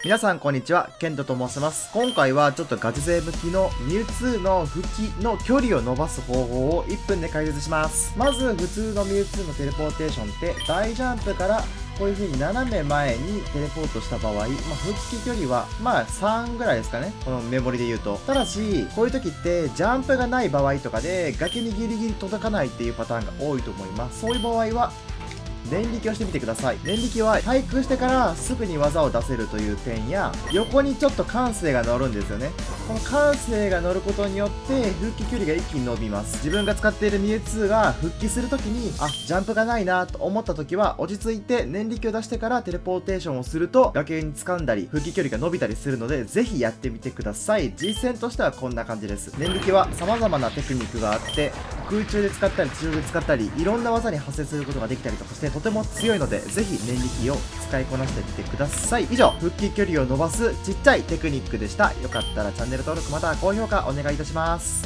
皆さんこんにちは、ケントと申します。今回はちょっとガチ勢向きのミュウツーの復帰の距離を伸ばす方法を1分で解説します。まず普通のミュウツーのテレポーテーションって大ジャンプからこういう風に斜め前にテレポートした場合、復帰距離は3ぐらいですかね。このメモリで言うと。ただし、こういう時ってジャンプがない場合とかで崖にギリギリ届かないっていうパターンが多いと思います。そういう場合は念力をしてみてください。念力は対空してからすぐに技を出せるという点や、横にちょっと感性が乗るんですよね。この感性が乗ることによって復帰距離が一気に伸びます。自分が使っているミュウツーが復帰するときに、ジャンプがないなと思ったときは落ち着いて念力を出してからテレポーテーションをすると崖に掴んだり復帰距離が伸びたりするので、ぜひやってみてください。実践としてはこんな感じです。念力は様々なテクニックがあって、空中で使ったり地上で使ったりいろんな技に発生することができたりとかしてとても強いので、ぜひ念力を使いこなしてみてください。以上、復帰距離を伸ばすちっちゃいテクニックでした。よかったらチャンネル登録または高評価お願いいたします。